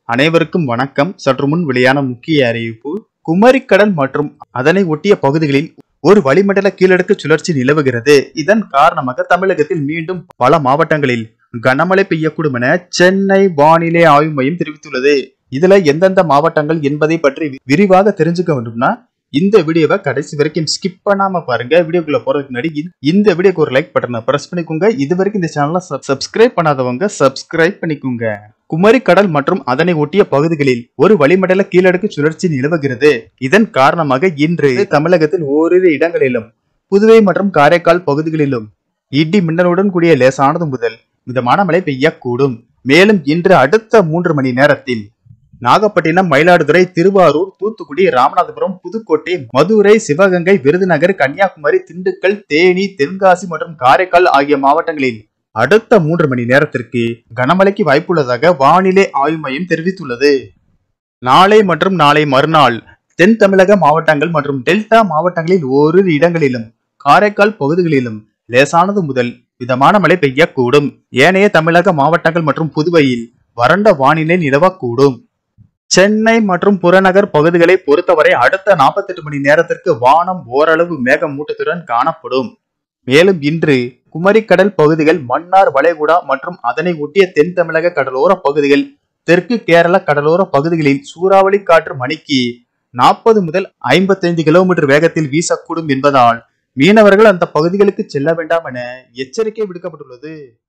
அனைவருக்கும் வணக்கம். சற்று முன் வெளியான முக்கிய அறிவிப்பு. குமரிக்கடல் மற்றும் அதனை ஒட்டிய பகுதிகளில் ஒரு வளிமண்டல கீழடுக்கு சுழற்சி நிலவுகிறது. இதன் காரணமாக தமிழகத்தில் மீண்டும் பல மாவட்டங்களில் கனமழை பெய்யக்கூடும் என சென்னை வானிலை ஆய்வு மையம் தெரிவித்துள்ளது. இதுல எந்தெந்த மாவட்டங்கள் என்பதை பற்றி விரிவாக தெரிஞ்சுக்க வேண்டும்னா இந்த வீடியோவை கடைசி வரைக்கும் ஸ்கிப் பண்ணாம பாருங்க. வீடியோக்குள்ள போறதுக்கு முன்னாடி இந்த வீடியோக்கு ஒரு லைக் பட்டனை பிரஸ் பண்ணிக்கோங்க. இது வரைக்கும் இந்த சேனலை சப்ஸ்கிரைப் பண்ணாதவங்க சப்ஸ்கிரைப் பண்ணிக்கோங்க. குமரிக்கடல் மற்றும் அதனை ஒட்டிய பகுதிகளில் ஒரு வளிமண்டல கீழடுக்கு சுழற்சி நிலவுகிறது. இதன் காரணமாக இன்று தமிழகத்தில் ஓரிரு இடங்களிலும் புதுவை மற்றும் காரைக்கால் பகுதிகளிலும் இடி மின்னலுடன் கூடிய லேசானது முதல் மிதமான மழை பெய்யக்கூடும். மேலும் இன்று அடுத்த 3 மணி நேரத்தில் நாகப்பட்டினம், மயிலாடுதுறை, திருவாரூர், தூத்துக்குடி, ராமநாதபுரம், புதுக்கோட்டை, மதுரை, சிவகங்கை, விருதுநகர், கன்னியாகுமரி, திண்டுக்கல், தேனி, தென்காசி மற்றும் காரைக்கால் ஆகிய மாவட்டங்களில் அடுத்த 3 மணி நேரத்திற்கு கனமழைக்கு வாய்ப்புள்ளதாக வானிலை ஆய்வு மையம் தெரிவித்துள்ளது. நாளை மற்றும் நாளை மறுநாள் தென் தமிழக மாவட்டங்கள் மற்றும் டெல்டா மாவட்டங்களில் ஓரிரு இடங்களிலும் காரைக்கால் பகுதிகளிலும் லேசானது முதல் மிதமான மழை பெய்யக்கூடும். ஏனைய தமிழக மாவட்டங்கள் மற்றும் புதுவையில் வறண்ட வானிலை நிலவக்கூடும். சென்னை மற்றும் புறநகர் பகுதிகளை பொறுத்தவரை அடுத்த 48 மணி நேரத்திற்கு வானம் ஓரளவு மேகமூட்டத்துடன் காணப்படும். மேலும் இன்று குமரிக்கடல் பகுதிகள், மன்னார் வளைகுடா மற்றும் அதனை ஒட்டிய தென் தமிழக கடலோர பகுதிகள், தெற்கு கேரள கடலோர பகுதிகளில் சூறாவளி காற்று மணிக்கு 40 முதல் 55 கிலோமீட்டர் வேகத்தில் வீசக்கூடும் என்பதால் மீனவர்கள் அந்த பகுதிகளுக்கு செல்ல வேண்டாம் என எச்சரிக்கை விடுக்கப்பட்டுள்ளது.